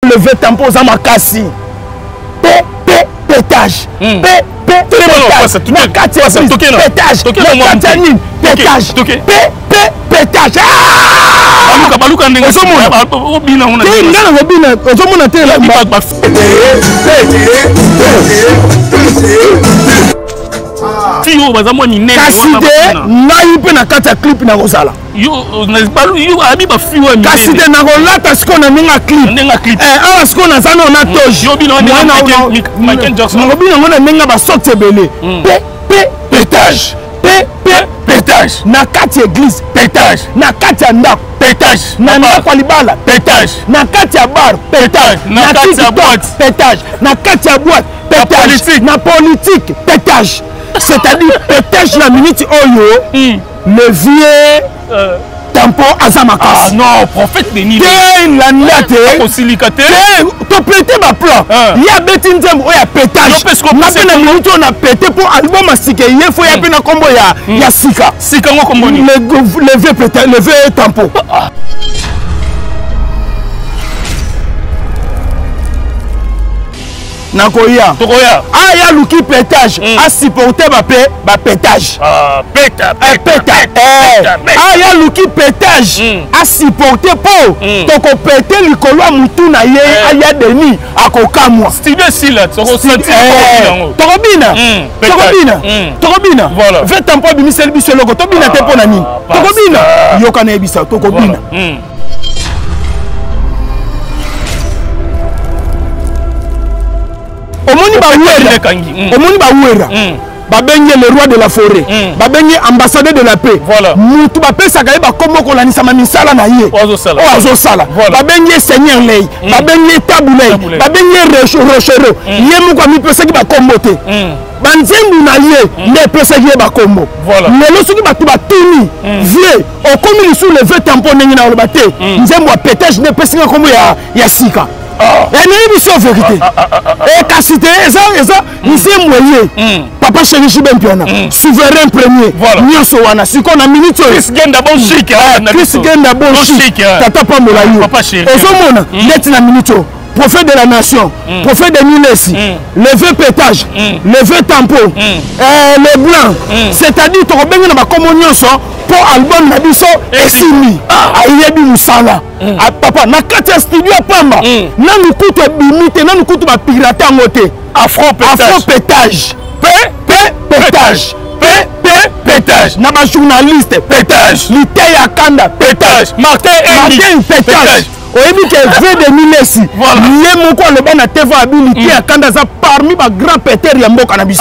levé tampon za makasi. Pétage. Pétage. Pétage. Pétage. Baluka ndenge obina una. Ngana obina ozomona te la ba. Tio bazamoni nene. Kaside ngai pe na kata clip na kozala. Yo abi ba fiwa mi. Kaside na kolata siko na ninga clip. Awa siko na zano na toji. Yo bino na Michael Jackson. Na obina ngona ninga ba sorte belé. Pétage. Pétage. Na kati église. Pétage. Na kati ya ndako. Pétage. Na ndako libala. Pétage. Na kati ya bar. Pétage. Na kati ya boîte. Pétage. Na kati ya boîte. Pétage. Na politique. Pétage. C'est-à-dire pétage la minute oyo. Le vieux tampon Azamakas. Ah non, prophète Denis. La niate. Tu pété ma plan. Il y a bêti nzembo oya pétage. Na pena minute on a pété pour album asike. Il faut y a pena combo ya sika. Sika ngo combo ni. Le vieux pétage, le vieux tampon. Nakoya. Tokoya. Ah ya luki pétage. A supporter ba pétage. Pétage. Ah ya luki pétage. A supporter po. Toko péter likolo mutu na ye aya deni akokamwa. Studio sila toko senti Tokobina. Voilà. Ve tampo bimisel biso logo tobina te pona nini. Tokobina. Yoka na ebisa tokobina. Omoni ba wera. Babenye le roi de la forêt. Babenye ambassadeur de la paix. Voilà. Mutu ba pesa ka ba kombo ko lanisa mamisala na ye. Ozo sala. Babenye seigneur lei. Babenye tabulei. Babenye rochero. Ye mu kwa mi pesa ki ba kombo te. Banzembu na ye ne pesa ki ba kombo. Voilà. Lelo soki ba tu ba tuni. Vie o komi sous le veut tampon nengi na olobate. Nzembu a pétage ne pesa ki kombo ya sika. Et nous sommes vérité. Et Kassité, ça, nous sommes moyens. Papa chéri Chibempiana, souverain premier. Nyosowana, si qu'on a minute. Chris Genda bon chic. Chris Genda bon chic. Tata Pamolayo. Papa chéri. Osomona, net na minute. Prophète de la nation, prophète de Nilesi, levé pétage, levé tampon, les blancs. C'est-à-dire, tu as ma communion pour album na biso esimi. Ayebi musala. Papa, na kati studio pamba. Na nukutu bimite, na nukutu ba pirate ngote. Afro pétage. Pétage. Pétage. Na ba journaliste pétage. Lité ya kanda pétage. Martin pétage. Oyebi ke V de Nilesi. Ye moko le bana TV habilité ya kanda za parmi ba grand péter ya mboka na biso.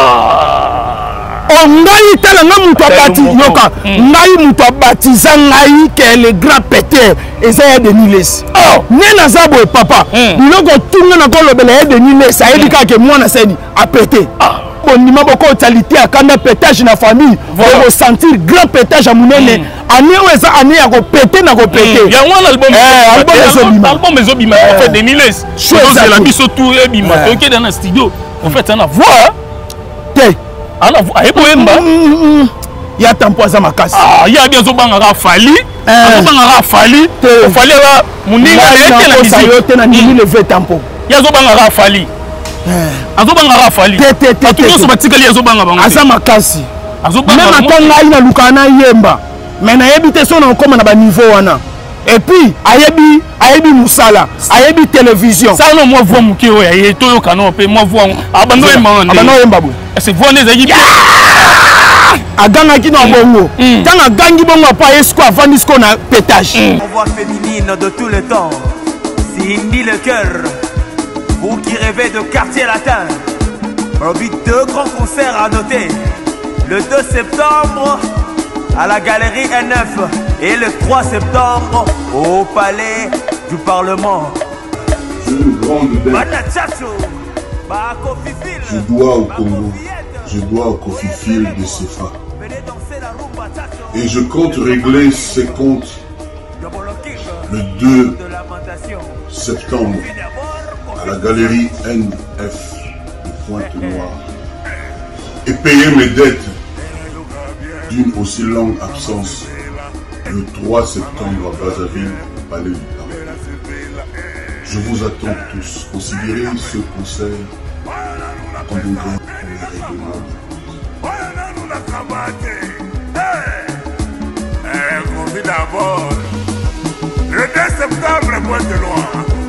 Ngai tala nga muto abati yoka. Ngai muto abatiza ngai ke le grand péter eza de Nilesi. Nena zabo papa. Biloko tunga na ko lobela de Nilesi ayebi ka ke mwana seni a péter. Bondima boko talité à kanda pétage na famille pour sentir grand pétage à munene année eza année ya ko péter na ko péter ya wana album ezobima en fait de Nilesi c'est la biso tout ebima toke dans le studio en fait on a voix te ana voix ayeboyemba ya tampo za makasi ya bien zobanga fali fali la muninga ete na musique te na nini le vrai tampo ya zobanga fali azobanga rafali atukoso batikali azobanga bango asa makasi même atanga ina lukana yemba mais na yebi te sona okoma na ba niveau wana et puis ayebi musala ayebi télévision ça non moi voix muke oya ye to yokana pe moi voix abando yemba bo c'est voix les ayi aganga ki na bongo tanga gangi bongo pa esko avandi sko na pétage voix féminine de tout le temps Cindy le cœur. Vous qui rêvez de quartier latin, deux grands concerts à noter. Le 2 septembre à la galerie N9 et le 3 septembre au palais du Parlement. J'ai une grande dette. Je dois au Congo, je dois au Kofi-Fil de CFA. Et je compte régler ces comptes le 2 septembre à la galerie NF de Pointe-Noire et payer mes dettes d'une aussi longue absence le 3 septembre à Brazzaville, Palais du Parlement. Je vous attends tous. Considérez ce concert comme un grand règlement. D'abord, le 2 septembre, boîte de loi.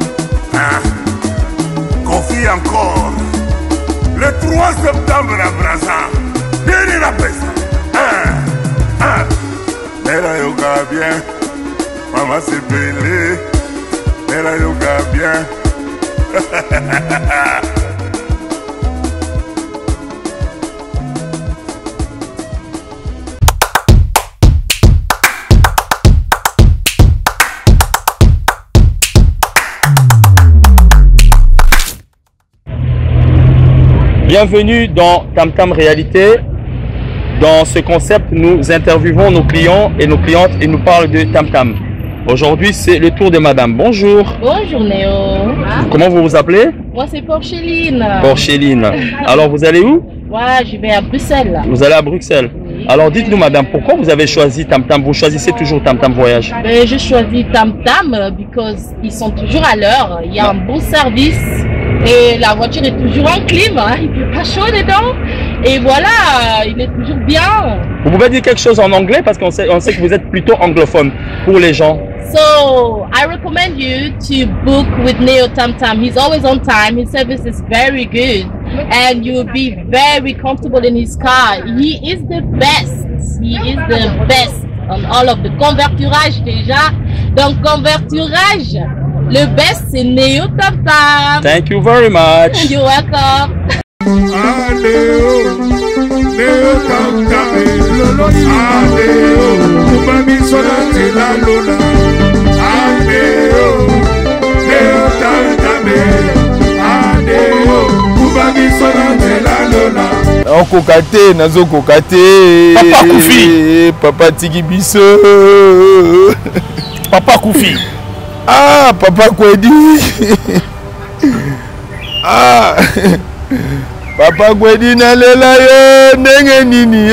Confie encore. Le 3 septembre à Brazza. Bien la peste. Mera yoga bien. Maman s'est belée. Mera yoga bien. Bienvenue dans Tam Tam Réalité. Dans ce concept, nous interviewons nos clients et nos clientes et nous parlent de Tam Tam. Aujourd'hui, c'est le tour de madame. Bonjour. Bonjour Néo. Comment vous vous appelez? Moi, c'est Porcheline. Porcheline. Alors, vous allez où? Ouais, je vais à Bruxelles. Vous allez à Bruxelles. Oui. Alors, dites-nous madame, pourquoi vous avez choisi Tam Tam? Vous choisissez toujours Tam Tam Voyage? Je choisis Tam Tam parce qu'ils sont toujours à l'heure. Il y a un bon service. Et la voiture est toujours en clim, hein. Il ne fait pas chaud dedans. Et voilà, il est toujours bien. Vous pouvez dire quelque chose en anglais parce qu'on sait que vous êtes plutôt anglophone pour les gens. So, I recommend you to book with Neo Tam Tam. He's always on time. His service is very good. And you'll be very comfortable in his car. He is the best. He is the best on all of the converturage déjà. Donc, converturage. Le best, c'est Neo Tam Tam. Thank you very much. You're welcome. Neo Tam Tam. Mami sonate la lona. Neo Tam Tam. Mami sonate la lona. On kokate, nazo kokate. Papa Koufi. Papa Tiki Biso. Papa Koufi. Ah, Papa Kwedi. Ah, Papa Kwedi na lela yo ndenge nini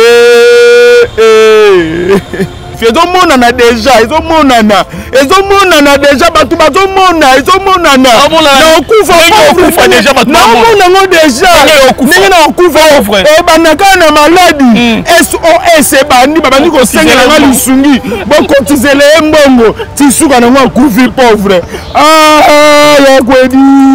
ezomonana deja, ezomonana deja, bato bazomona, ezomonana naokufa deja, naomonango deja ndenge naokufa ebanaka na maladi SOS ebandi babandi kosengelanga lisungi bokotizele ye mbongo tisuka nango akufi pauvre. Ya Kwedi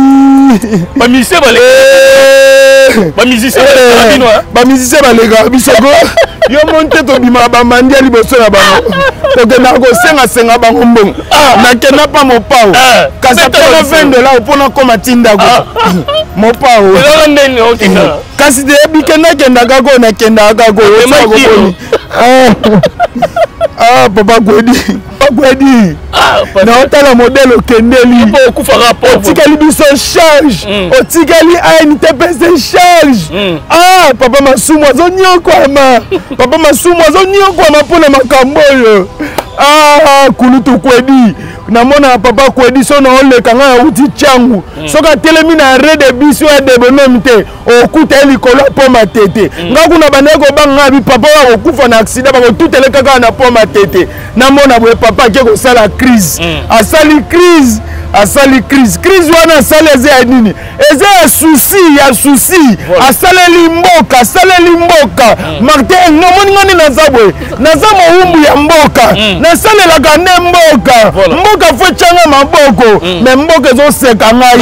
bamisise baleka bisoko yo monte tobima bamandi ya liboso na bango tokenda kosenga bango mbongo nakenda pa mopao kasi apena $20 mpona koma tindako mopao kasi deyebi kendakendaka ko nakendaka ko osakokoni. Papa Kwedi naotala modele okendeli otikali biso charge otikali ANTPC charge. Papa masumu azonyokwama mpona makambo oyo. Kulutu Kwedi namona Papa Kwedi so na oleka nga ya uti changu soka telemi na rede biso ya debonom te okuta likolo poma tete nga kuna bandeko banga bi papa wa okufa na accident ba kotuteleka kaka na poma tete namona boye papa ke ko sala crise asali crise wana asali eze ya nini eze ya souci asaleli mboka Martin ngomoni ngani naza mowumbu ya mboka nasalelaka nde mboka fo changa maboko me mboka ezoseka ngai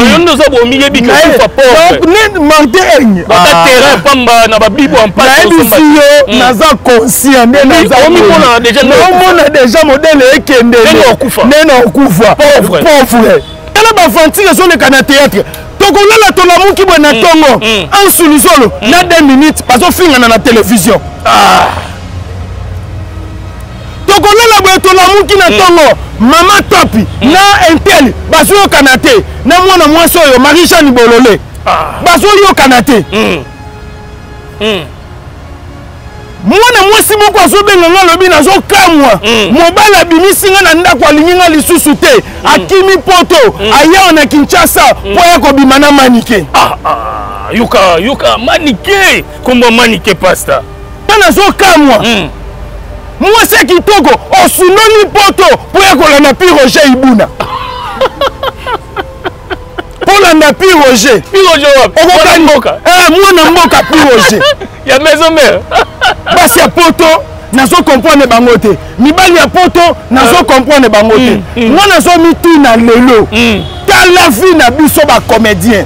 nayebisi yo naza conscient nde naomona deja modele ekendele nde na okufa pauvre tala bafantike ezoleka na théâtre tokolala tolamuki bwe na tongo ansulu solo na 2 minutes bazofingana na télévision. tokolala boye tolamuki na tongo mama tapi na intel bazoyokana te na mwana mwasi oyo Marie-Jeanne Bolole bazoyokana te. Mwana mwasi moko azobenga nga lobi nazokamwa mobali abimisi nga na ndako alingi nga lisusu te akimi poto ayawa na Kinshasa po ya kobima na manike. Yuka manike kombo manike pasta nazokamwa mwasi kitoko osunoli poto po ya kolanda pi Roger Ibuna. okokanda pi Roger. Pi Roger. Okokanda mboka. Mwana mboka pi Roger. Ya maison mère. Basi ya poto nazo comprendre bango te. Mibali ya poto nazo comprendre bango te. Moi nazo mituna lelo. Ta la vie na biso ba comédien.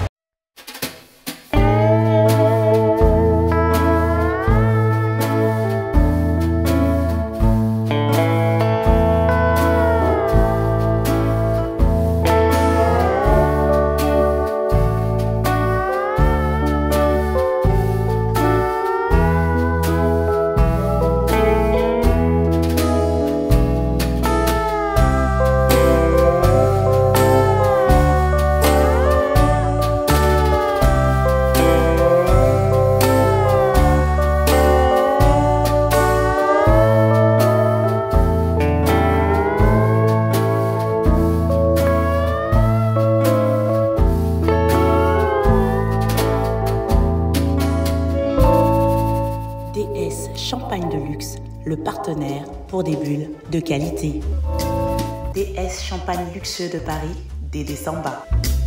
Champagne de luxe, le partenaire pour des bulles de qualité. DS Champagne luxueux de Paris, Dédé Samba.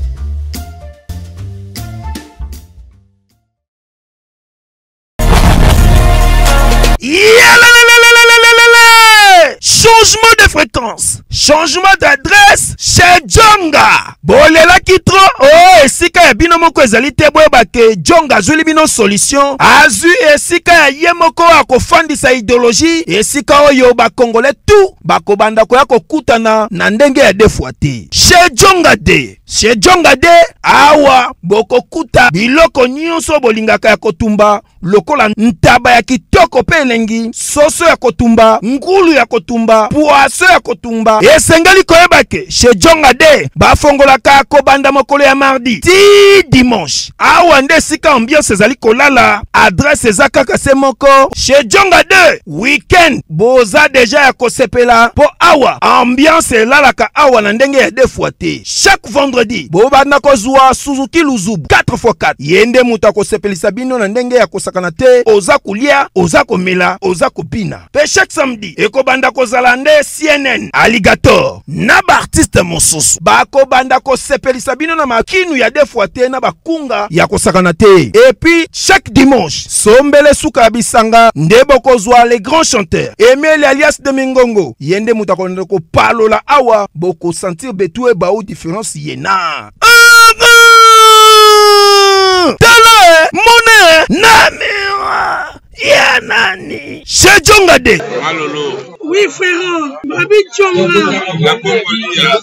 Changement de fréquence, changement d'adresse chez Djonga. Bolela kitro, oh, esika ya bino moko ezali te boyeba ke Djonga azuli bino solution. Azu esika ya ye moko akofandisa idéologie, esika oyo ba Congolais tout bakobanda koya kokutana na ndenge ya defuate. Chez Djonga de, chez Djonga de, awa bokokuta biloko nyonso bolingaka ya kotumba. Lokola ntaba ya kitoko pe elengi, soso ya kotumba, ngulu ya kotumba, poaso ya kotumba. Esengeli koyebake chez Djonga de bafongolaka kobanda mokolo ya mardi ti dimanche. Awa nde sika ambiance ezali kolala, adresse eza kaka se moko. Chez Djonga de weekend boza deja ya kosepela po awa ambiance elalaka awa na ndenge ya defuate. Chaque vendredi bobanda kozwa Suzuki Luzubu 4x4 yende muta kosepelisa bino na ndenge ya kosaka te oza kulia, oza komela, oza kopina. Pe chaque samedi ekobanda kozala nde CNN Alligator na ba artiste mosusu bako banda kosepelisa bino na makinu ya defuate na bakunga ya kosakana te. Et puis chaque dimanche sombele suka bisanga nde bokozwa les grands chanteurs Emile alias de Mingongo yende muta konde ko palola awa boko sentir betou e ba ou différence yena. Tala monnaie namira ya nani chez Djonga de. Alolo. Oui frère, Babi Djonga. La Congolia.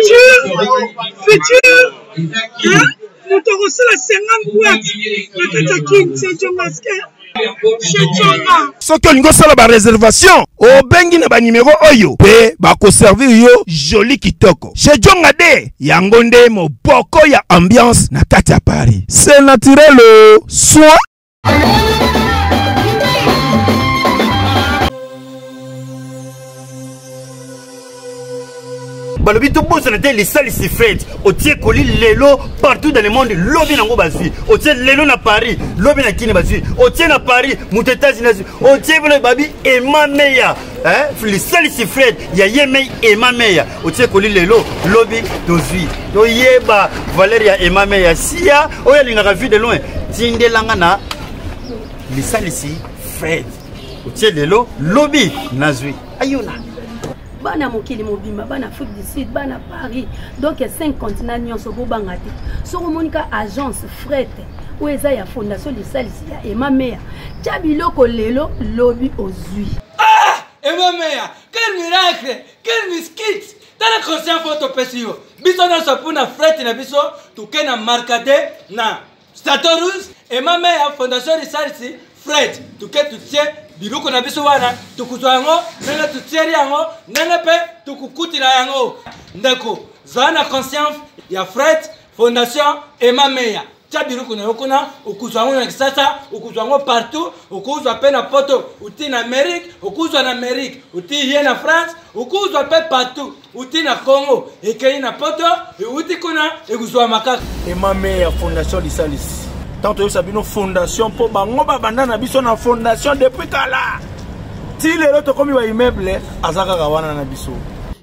Futur. Hein? Nous t'aurons la 50 boîtes. La Katakin, c'est Djonga. Soki olingo sala ba réservation o bengi na ba numéro oyo pe ba ko servir yo joli kitoko chez Djonga de yango nde moboko ya ambiance na kati ya Paris. C'est naturel soin. Balobi to boss na te les salles si fête au tie koli lelo partout dans le monde lobi nango bazui au tie lelo na Paris lobi na kini bazui au tie na Paris mutetazi na au tie bolo babi ema meya les salles si fête ya yeme ema meya au tie koli lelo lobi dozui to yeba Valeria ema meya sia oya linga vu de loin tindelanga na les salles si fête au tie lelo lobi nazui ayona. Bana mokili mobimba bana Afrique du Sud bana Paris donc 5 continents nyonso bobanga te so monika agence fret ou eza ya fondation de salisi ya Ema Meya tia biloko lelo lobi ozui. Ema Meya quel miracle quel miskit tala conscient photo pesio biso na sopuna fret na biso tuke na markade na Statorus Ema Meya fondation de salisi fret tuke tutie biloko na biso wana tukuzwa yango nene tutieri yango nene pe tukukutila yango ndeko zana conscience ya Fred Fondation Ema Meya tia biloko na yokuna ukuzwa yango na kisasa ukuzwa yango partout ukuzwa pe na poto uti na Amérique ukuzwa na Amérique uti hier na France ukuzwa pe partout uti na Congo ekei na poto uti kuna ekuzwa makaka Ema Meya Fondation Lisalis. Tant que ça une fondation pour bango babanda na biso na fondation depuis kala. Ti lelo to komi ba immeuble azaka kawana na biso.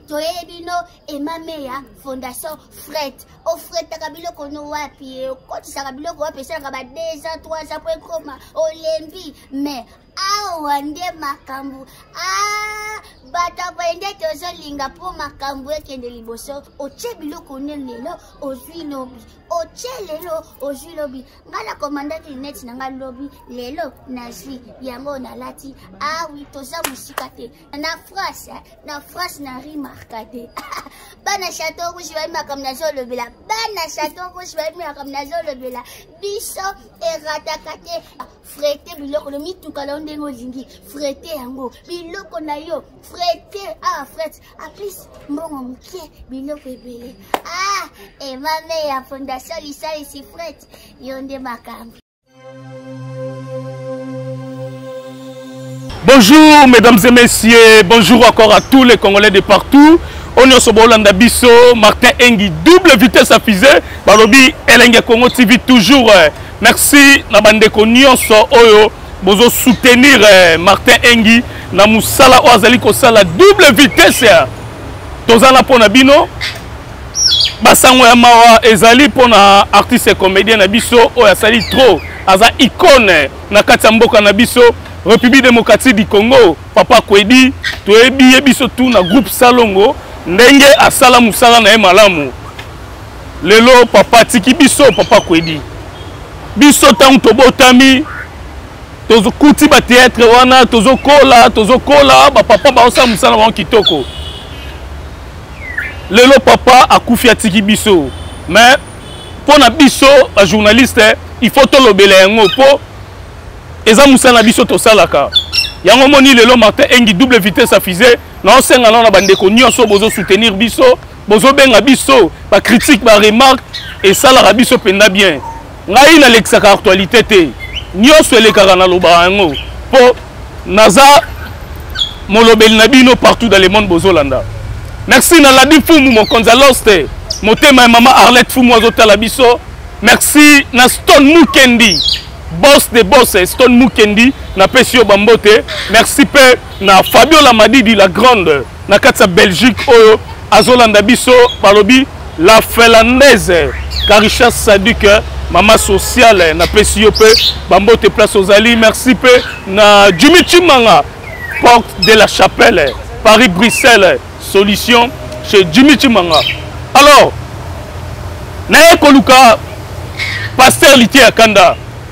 toyebino emameya fondation Fred Fred takabiloko no wapi kotisaka biloko wapi esalaka ba 2 ans 3 ans po ekoma olembi mais awa nde makambo bato boyende tozolinga po makambo ekende liboso otie biloko ne lelo ozwi lobi otie lelo ozwi lobi ngala komandaki net na nga lobi lelo nazwi yango nalati awi toza musika te na France na rimarka te bana chateau rouge bayi makambo nazolobela bana chateau rouge bayi makambo nazolobela biso erataka te frete biloko no mituka la ndenge olingi frete yango biloko na yo frete frete a plus mbongo muke biloko ebele emame ya fondation lisalisi frete yo nde makambo. Bonjour mesdames et messieurs, bonjour encore à tous les Congolais de partout. On est au Bolanda Bisso, Martin Engi, double vitesse à fusée. Balobi, Elenge Congo TV toujours. Merci na bandeko nyonso oyo bozo soutenir Martin Engi na musala oazali ko sala double vitesse. Tozana pona bino. Basango ya mawa ezali pona artiste et comédien na biso oyo asali trop. Aza icône na kati mboka na biso. République démocratique du Congo, Papa Kwedi, toyebi yebiso tout na groupe Salongo, ndenge asala musala na malamu. Lelo papa tiki biso Papa Kwedi. Biso tang tobotami, tozo kuti ba théâtre wana, tozo kola, ba papa ba osala musala wan kitoko. Lelo papa akufi atiki biso. Mais pour na biso ba journaliste, il faut to lobela yango po eza musala biso to salaka yango moni lelo Martin Engi double vitesse à fusée na osenga na bandeko nyonso bozo soutenir biso bozo benga biso ba critique ba remarque et salaka biso penda bien ngai na lexaka actualité te nyonso elekaka na loba yango po naza molobeli na bino partout dans le monde bozo landa. Merci na Ladi Fumu mon konzaloste motema ya mama Arlette Fumu azotala biso. Merci na Stone Mukendi boss de boss Stone Mukendi na Pesio Bambote. Merci pe na Fabio Lamadidi la grande na katsa Belgique oyo azolanda biso balobi la finlandaise Karisha Sadik mama sociale na Pesio pe Bambote place Ozali. Merci pe na Jimmy Chimanga porte de la Chapelle Paris Bruxelles solution chez Jimmy Chimanga. Alors na ekoluka pasteur Liti Akanda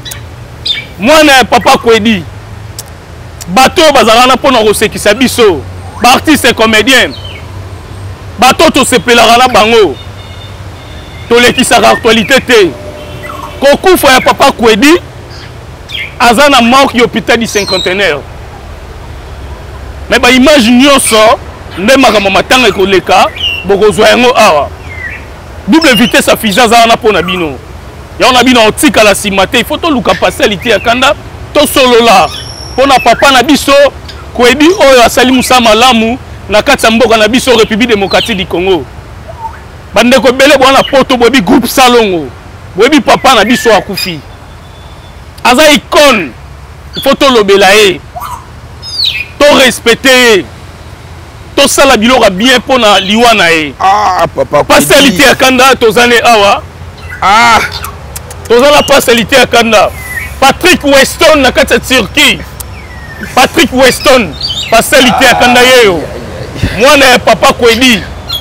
mwana Papa Kwedi bato bazalana pona kosekisa biso ba artiste et comédien bato to sepelaka na bango to lekisaka actualité te kokufa ya Papa Kwedi aza na morgue hôpital du cinquantenaire mais ba image nyonso nde makambo matanga ekoleka bokozwa yango awa double vitesse à fusée aza na pona bino. Ya on a bino otika la simate, il faut to luka passer Liti Akanda to solo la. Pona papa na biso Kwedi oyo asali musa malamu na kati mboka na biso République démocratique du Congo. Bande ko bele bwana poto bobi groupe Salongo. Bobi papa na biso akufi. Aza icône. Il faut to lobela e. To respecter. To sala biloko bien pona liwana e. Papa passer Liti Akanda to zane awa. Tozala pasalité à Kanda. Patrick Weston na kati Turquie. Patrick Weston pasalité à Kanda yeyo. Mwana ya Papa Kwedi.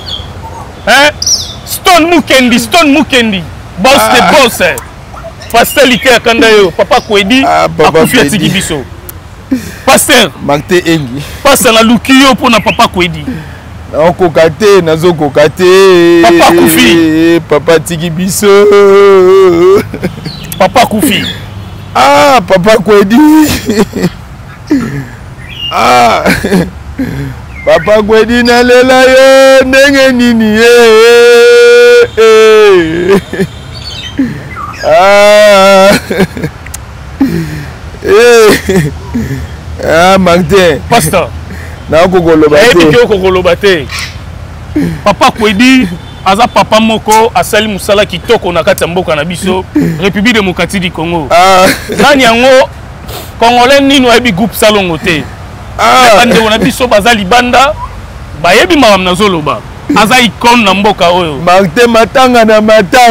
Stone Mukendi. Boss de boss. Pasalité à Kanda yeyo. Papa Kwedi akufi atiki biso. Pasteur Martin Engi. Pasteur na lukiyo pona Papa Kwedi. Okokate nazokokate Papa kufi papa tiki biso Papa kufi Papa Kwedi Papa Kwedi na lela yo ndenge nini Martin Pasteur na kokoloba te Papa Kwedi aza papa moko asali musala kitoko na kati mboka na biso République démocratique du Congo. Nani yango Congolais nino ebi groupe Salongo te. Ande na biso bazali banda bayebi mawa nazoloba aza icône na mboka oyo Martin matanga na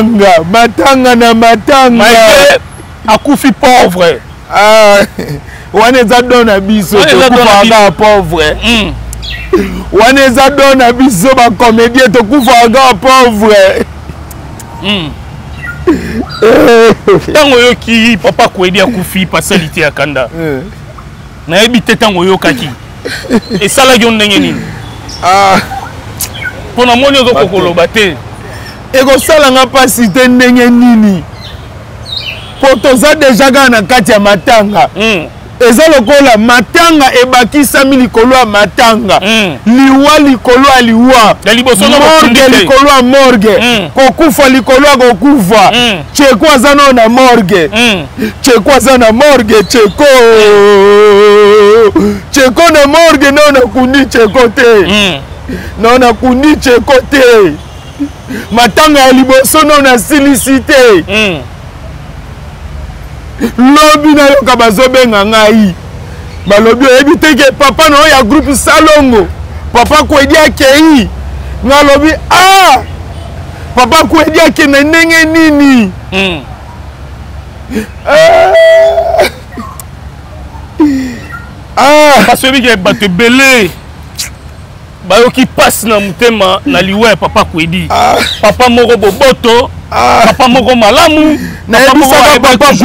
matanga akufi pauvre wana eza dona biso tokufaka pauvre wana eza dona biso bacomédien tokufaka pauvre ntango oyoki papa Kwedi akufi pasalite ya kanda nayebi te ntango oyokaki esalaki yo ndenge nini mpo na moni ozokokoloba te ekosalanga mpasi te ndenge nini po toza deja kaka na kati ya matanga eza lokola matanga ebakisami likolo ya matanga liwa likolo ya liwa morgue likolo ya morgue kokufa likolo ya kokufa cheko aza nao na morgue cheko aza na morgue cheko na morgue nao nakundi cheko te nao nakundi cheko te matanga ya liboso nao nasilisi te lobi na yoka bazobenga ngai balobi oyebi teke papa na oyo ya groupe Salongo papa Kwedi akei nga lobi papa Kwedi akende ndenge nini parce que bato ebele bayoki pasi na motema na liwa ya papa Kwedi papa moko boboto papa moko malamu nayebisaka papa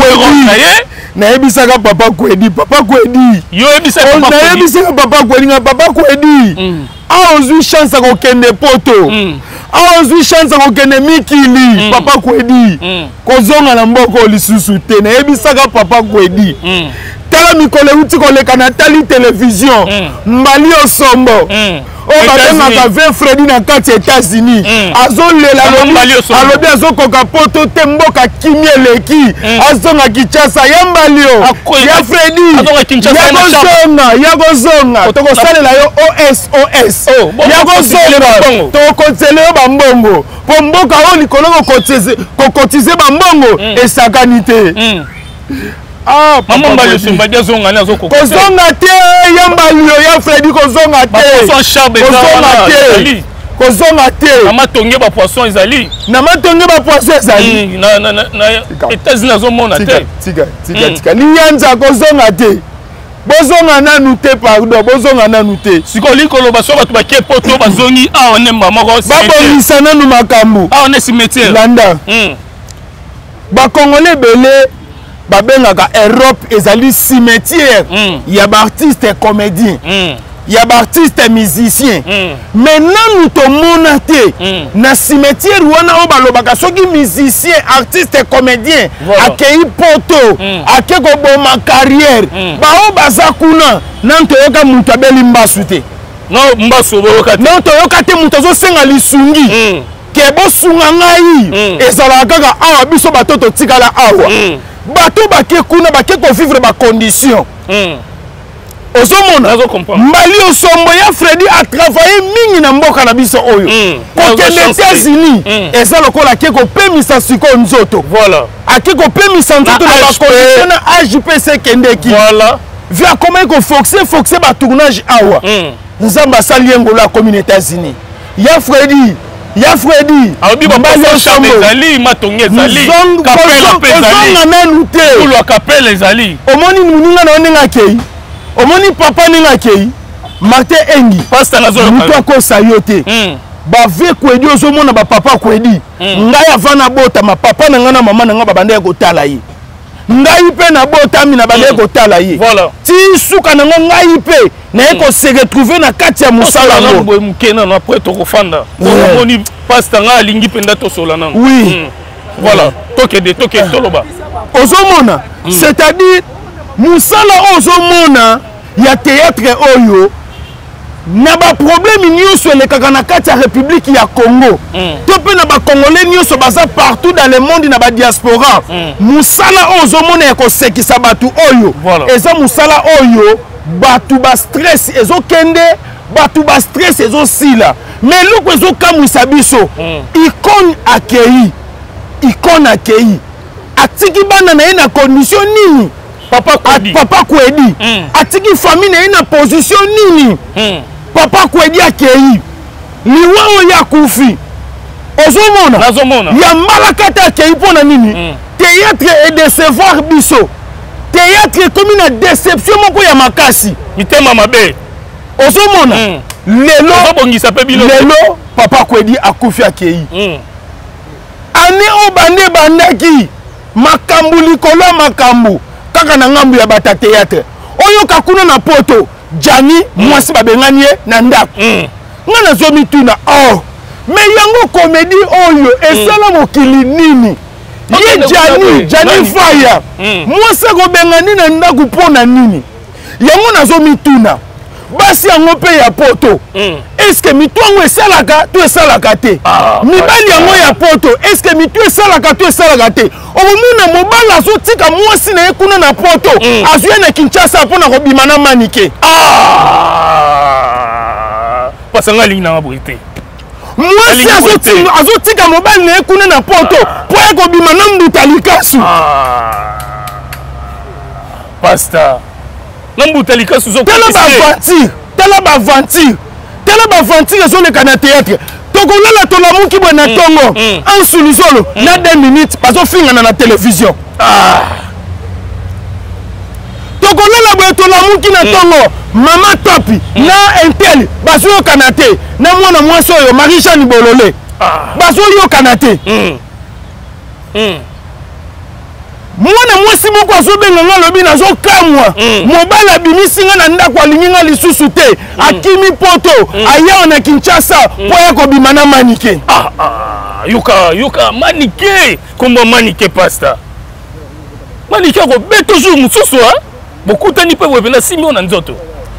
Kwedi nayebisaka papa Kwedi nga papa Kwedi aozwi chance akokende poto aozwi chance akokende mikili papa Kwedi kozonga na mboka lisusu te nayebisaka papa Kwedi tala mikolo euti koleka na tali télévision mbali osombo oyo babengaka ve Fredi na kati ya États-Unis azolela alobi azokoka poto te mboka kimi eleki azonga Kinshasa ya mbalio ya Fredi ya kozonga tokosalela yo OSOS ya kozonga tokotele yo bambongo po mboka oyo likolo kokotize bambongo esakani te kozonga te yambalio ya Fredi kozonga te na matonge ba poisson ezali na États-Unis azomona te tika liyanza kozonga te bozonga nanu te pardon bozonga nanu te siko likolo baso bato bakie poto bazongi awa ne mama ko babongisa nanu makambo awa ne cimetière landa bakongole bele babengaka Europe ezali cimetière ya baartiste comédien ya baartiste musicien mais nanu tomona te na cimetière wana oyo balobaka soki musicien artiste comédien akei poto ake koboma carrière bao baza kuna nanu toyoka mutu abeli mbasu te non toyoka te mutu azosenga lisungi ke bosunga ngai ezalaka kaka awa biso bato totikala awa bato bake kuna bake kovivre bacondition ozomona mbali osombo ya Fredi atravaille mingi na mboka na biso oyo kokende États-Unis eza lokola ake kopemisa siko nzoto ake kopemisa nzoto na bacondition na AJPC kendeki via comment kofoxe batournage awa nzambe asali ye ngolo akomi na États-Unis ya Fredi mbali osombo kozonga nanu te omoni muninga na ndenge akei omoni papa ndenge akei Martin Engi mutu akosa yo te bave Kwedi ozomona bapapa Kwedi ngai avana botama papa na ngai na mama na ngai babandaki kotala ye ngai mpe nabotami na bandeki kotala ye ti suka nango ngai mpe naye kose retrouve na kati ya mosala yango mokena na après tokofanda omoni pasta ngai alingi mpe nda tosola nango voilà tokende toloba ozomona c'est-à-dire mosala oyo ozomona ya théâtre oyo na baproblème nyonso elekaka na kati ya république ya Congo to mpe na bakongolais nyonso baza partout dans le monde na badiaspora mosala oyo ozomona ya kosekisa bato oyo eza mosala oyo bato bastress ezokende bato bastress ezosila mais eloko ezokamwisa biso icône akei atiki bana na ye na condition nini papa Kwedi atiki famille na ye na position nini papa Kwedi akei liwa oyo akufi ozomona ya malakata akei mpona nini théâtre et décevoir biso théâtre comme une déception moko ya makasi mitema mabe ozomona lelo papa Kwedi akufi akei ane o bande bandaki makambu likolo makambu kaka na ngambu ya bata théâtre oyo kakuna na poto Jani mwasi babengani na ndako nga nazomi tuna oh me yango komedi oyo esala mokili nini ye Jani Faya mwasi kobengani na ndako pona nini yango nazomi tuna basi yango pe ya poto est-ce que mitwango esalaka to esalaka te mibali yango ya poto est-ce que mitu esalaka to esalaka te omona mobala azotika mwasi na ye kuna na poto azwi na Kinshasa mpona kobima na manike pasanga lingi na maboye te mwasi azotika mobali na ye kuna na poto mpo ya kobima na mbuta likasu pasta nambuta likasu tala baventure ezoleka na théâtre tokolala tolamuki boye na tongo ansulisolo na 2 minutes bazofingana na télévision tokolala boye tolamuki na tongo mama topi na intel bazoyokana te na mwana mwasi oyo Marie-Jeanne Bolole bazoyokana te mwana mwasi moko azobenga nga lobi nazokamwa mobali abimisi nga na ndako alingi nga lisusu te akimi poto ayawa na Kinshasa po ya kobima na manike yoka manike kombo manike pasta manike akobe toujours mosusu bokutani mpe boye na simio na nzoto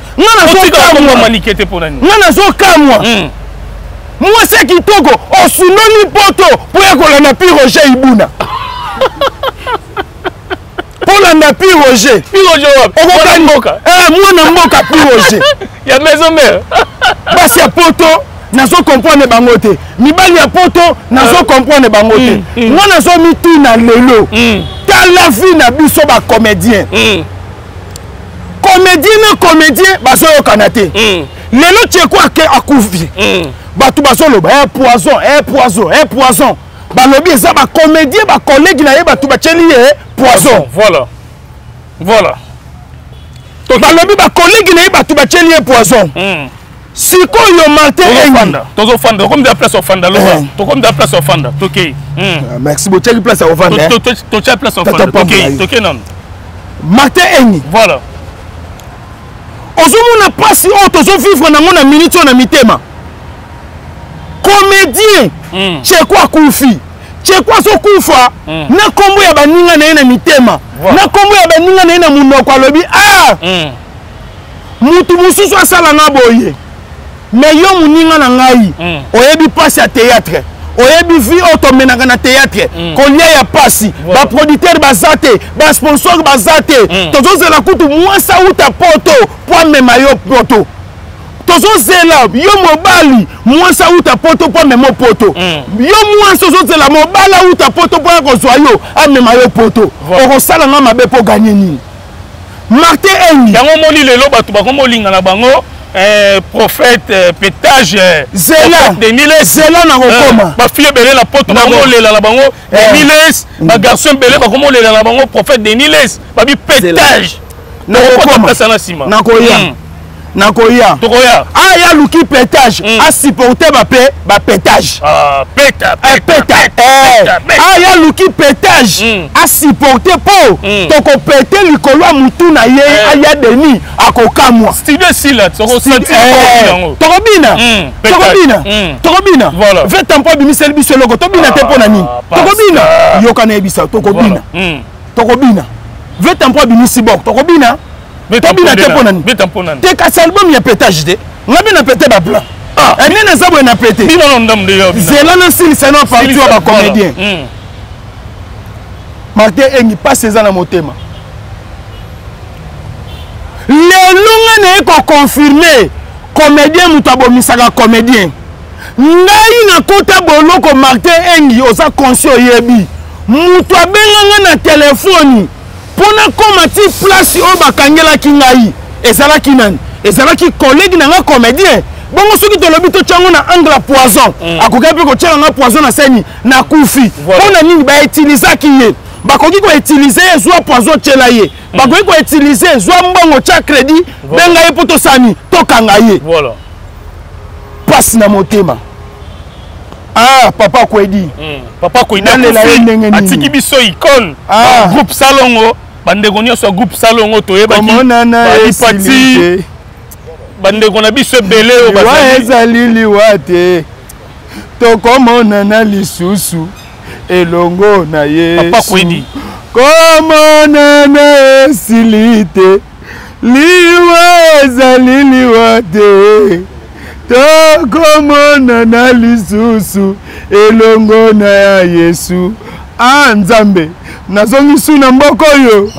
nga nazokamwa mwasi ya kitoko osunoli poto po ya kolanda pi Roger Ibuna Polanda pi Roger mwana mboka pi Roger ya maison mère basi ya poto nazo comprendre bango te mibali ya poto nazo comprendre bango te mwana zo mituna lelo tala vie na biso ba comédien comédien bazoyokana te lelo tiekwa ke akufi bato bazoloba poison balobi eza bacomédien bacollègue na ye bato batieli ye poison voilà balobi bacollègue na ye bato batieli ye poison sikoyo Martin tozofanda tokomi da place ofanda loba tokomi da place ofanda tokei merci botiaki place ofanda totia place ofanda tokei non Martin Engi voilà ozomona pasi oyo tozovivre nango na minute oyo na mitema comédien Tcheko akufi Tcheko azokufa na kombo ya baninga na ye na mitema na kombo ya baninga na ye na munoko alobi mutu mosusu asala nga boye me yo moninga na ngai oyebi pasi ya théâtre oyebi vi oyo tomenaka na théâtre kolia ya pasi baproducteur baza te basponsor baza te tozozela kutu mwasi auta poto po amema yo poto tozozela yo mobali mwasi auta poto po amema poto yo mwasi ozozela mobali auta poto po ya kozwa yo amema yo poto okosala nga mabe po ganye nini Martin Engi yango moni lelo bato bakomolinga na bango prophète pétage Zela na kokoma bafille belé la poto bakomolela na bango Deniles bagarçon belé bakomolela na bango prophète Deniles babi pétage na kokoma na koya nakoya tokoya aya luki pétage a supporter ba pétage aya luki pétage a supporter po toko péter likolo ya mutu na ye aya deni akokamwa studio sila toko senti tokobina vete mpo bimiseli biso loko tobina te pona nini tokobina yoka na ebisa tokobina vete mpo bimisi bok tokobina tobina te pona nini te kasi album ya pétage te ngabi na pété ba blanc nene eza boye na pété zela na silisa na parti wa bacomédien Martin Engi pasi eza na motema lelo nga na ye koconfirme comédien moto abomisaka comédien ngai nakota boloko Martin Engi oza conscient oyebi moto abenganga na telefoni mpona koma ti place oyo bakangelaki ngai ezalaki nani ezalaki collègue na nga comédien bongo soki tolobi totyango na angle poison akoki mpe kotyaka nga poison na seni na kufi mpona nini bautilisaki ye bakoki koutilize ye zwa poison tyela ye bakoki koutilize zwa mbongo tya crédit benga ye mpo tosani tokanga ye pasi na motema papa Kwedi papa Kwedi atiki biso icône groupe salongo bandeko nyonso groupe salongo toyebaki balipati bandeko na biso ebele oyo ezali liwa te tokomonana lisusu elongo na Yesu papa Kwedi komonana esili te liwa ezali liwa te tokomonana lisusu elongo na ya Yesu Nzambe nazongisu na mboko oyo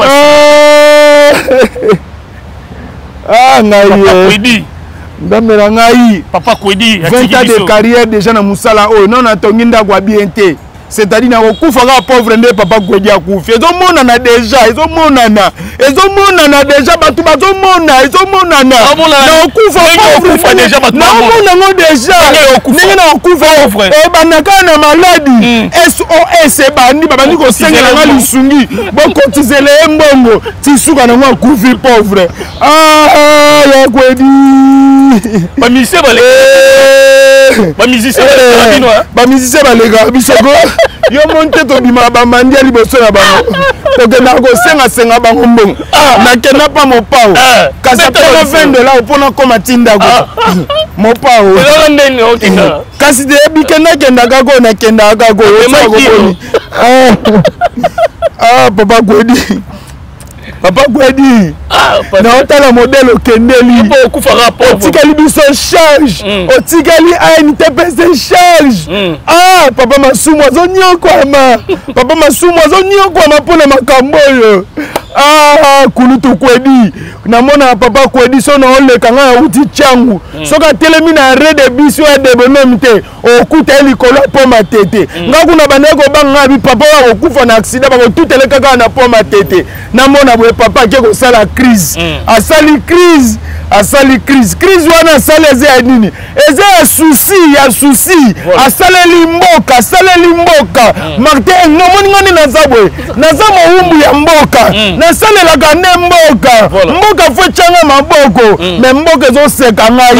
ngai ndamela ngai papa Kwedi 20 ans de carrière déjà na musala oyo non atongi ndako ya bien te c'est-à-dire na kokufaka pauvre nde papa Kwedi akufi ezomonana déjà ezomonana déjà bato bazomona ezomonana na okufa déjà bato naomonango déjà ndenge na okufa ebandaka na maladi SOS ebandi babandi kosengela nga lisungi bokotizele ye mbongo tisuka nango akufi pauvre ya Kwedi bamisise baleka bisoko yo monte tobima bamandi ya liboso na bango tokenda kosenga bango mbongo nakenda pa mopao kasi apena $20 mpona koma tindako mopao kasi teyebike nakendaka ko nakendaka ko papa Kwedi naotala modèle okendeli otikali biso charge otikali ANTPC charge papa masumu azonyokwama mpona makambo oyo kulutu Kwedi namona papa Kwedi so na oleka nga ya uti changu soki atelemi na arrêt de bus oyo adebonome te okuta ye likolo ya poma tete nga kuna bandeki kobanga nga bi papa oyo akokufa na accident bakotutele kaka na poma tete namona boye papa ake kosala crise asali crise wana asali eza ya nini eza ya susi asaleli mboka Martin nomoni ngani naza boye naza mowumbu ya mboka nasalelaka nde mboka fo tyanga maboko me mboka ezoseka ngai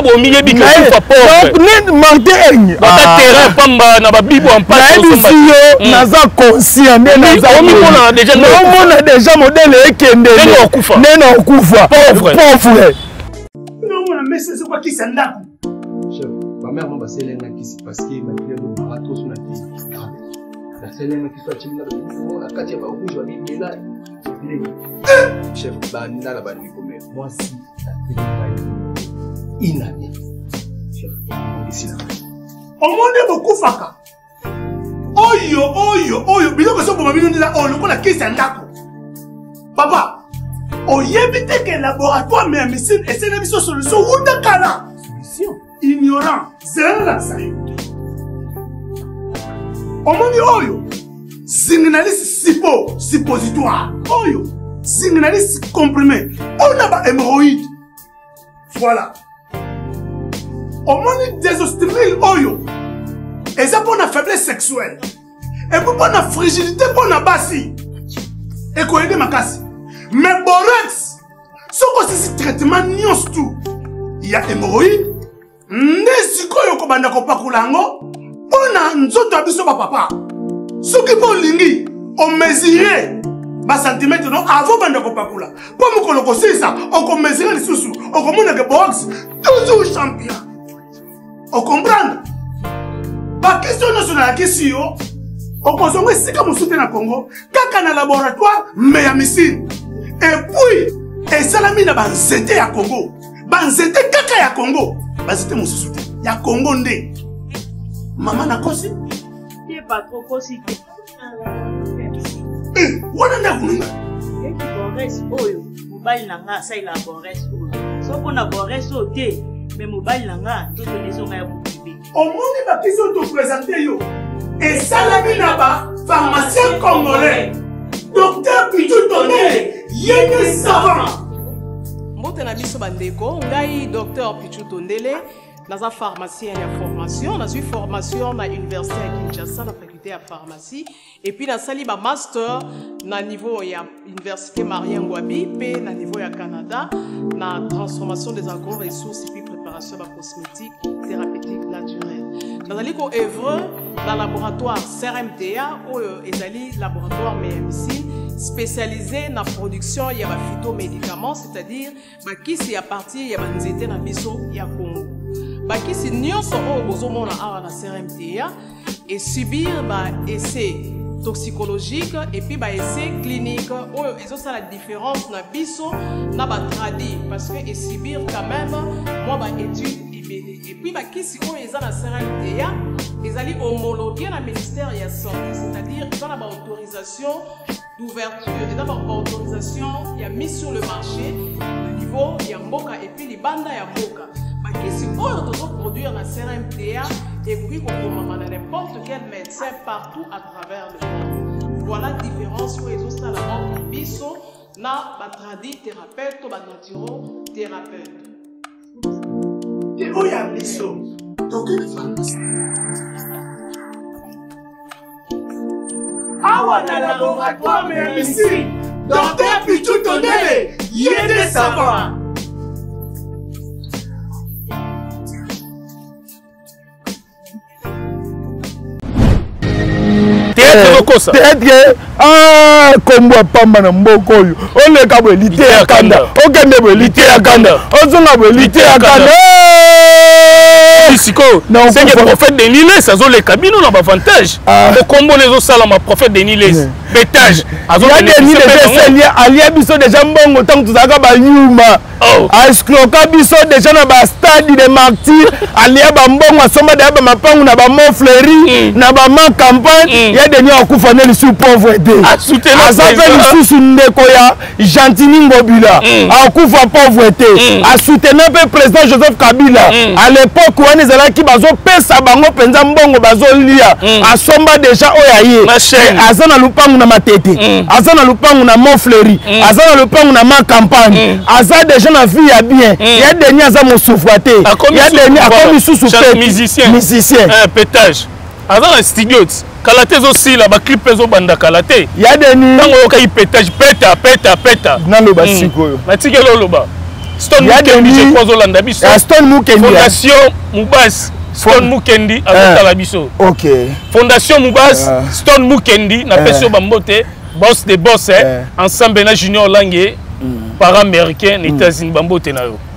nayebisi yo naza conscient nde naomona deja modele ekendele nde na okufa pauvre naomona mese sokwakisa ndako bamere mo baselenga kisi paske makilelo barato suna kisi baselenga kisi achimina na kati ya barouge babimela chef bandala bandikome mwasi inane chef isina omonde bokufaka oyo biloko soboma bino ndila oyo lokola kisi ya ndako papa oyebi te ke laboratoire me ya médecine esene biso solution wuta kala ignorant zelelakisa yo omoni oyo zinginalisi suppositoire oyo zinginalisi comprimé ona ba hémorroïde voilà omoni désostimile oyo eza mpona faiblesse sexuelle epo mpona frigidité mpona basi ekoyede makasi mais borex soko osisi traitement nyonso tu ya hémorroïde nde sikoyo kobanda kopakola yango mpona nzoto ya biso bapapa soki mpo olingi omesure basantimetre no avant banda kopakola mpo mokolo kosilisa okomesure lisusu okomonake box toujours champion okomprendre bakestio nyonso nayakisi yo okozonga esika mosusu te na congo kaka na laboratoire me ya misine epuis esalami na banzete ya congo banzete kaka ya congo banzete mosusu te ya congo nde mama nakosi wana nde akununga bores oyo mobali na nga asalela bores oyo soko na bores oyo te me mobali na nga nzoto nezonga ya bokibe omoni bakisi oyo topresente yo esalami na bapharmacien congolais docteur Pichu Tonele yene savant Bote na biso bandeko, ngai Dr Pichu Tondele, naza pharmacien ya formation, naza formation na université ya Kinshasa na faculté ya pharmacie et puis na sali ba master na niveau ya université Marien Ngouabi pe na niveau ya Canada na transformation des agro-ressources et puis préparation de cosmétiques thérapeutiques naturelles. Nazali ko œuvre dans le laboratoire CRMTA ou ezali laboratoire MMC spécialisé dans la production de phytomédicaments, c'est-à-dire qui à partir de nzete na biso ya Congo. Bakisi nyonso oyo bozomona awa na CRMTA et subir essai toxicologique et puis essai clinique oyo ezosala la différence na biso na tradi parce que subir quand même moi étude et puis bakisi oyo eza na CRMTA ezali homologué na ministère ya santé, c'est-à-dire dans la autorisation d'ouverture et d'abord autorisation il y a mis sur le marché au niveau ya mboka et puis libanda ya mboka bakisi oyo tozo produire na CRMTA et puis qu'on na n'importe quel médecin partout à travers le monde. Voilà la différence où ils ont ça la biso na batradi thérapeute ou naturo thérapeute. Et où y a biso donc une pharmacie. Awa na laboratoire mais ici Dr Pichu Tondele yende savoir. théâtre kombo pamba na mboko oyo oleka bwelite ya kanda okende bwelite ya kanda ozonga bwelite ya kanda siko c'est que prophète Denis Les azoleka bino na avantage le kombo nezo sala ma prophète Denis Les pétage azoleka Denis Les alia biso déjà mbongo tant tuzaka ba nyuma a escroquer biso déjà na ba stade de martyr alia ba mbongo asomba de ba mapangu na ba Montfleury na ba ma campagne ya Denis akufa na lisu pauvreté azape lisusu ndeko ya Gentini Ngobila akufa pauvreté a soutenir pe président Joseph Kabila à l'époque wana ezalaki bazopesa bango penza mbongo bazolia asomba déjà oyaye aza na lupangu na matete aza na lupangu na Montfleury aza na lupangu na ma campagne aza déjà na vie ya bien ya Denis aza mosufrate ya Denis akomi susu pe musicien pétage aza na studio kalate aussi la ba clip ezo banda kalate ya Denis tango yokai pétage peta na lo basiko yo na tikelo loba Stone Mukendi je crois Zolanda biso Stone Mukendi Fondation Mubas Stone Mukendi azotala biso OK Fondation Mubas Stone Mukendi na pesio bambote boss de boss ensemble na Junior Lange para américain les États-Unis bambote na yo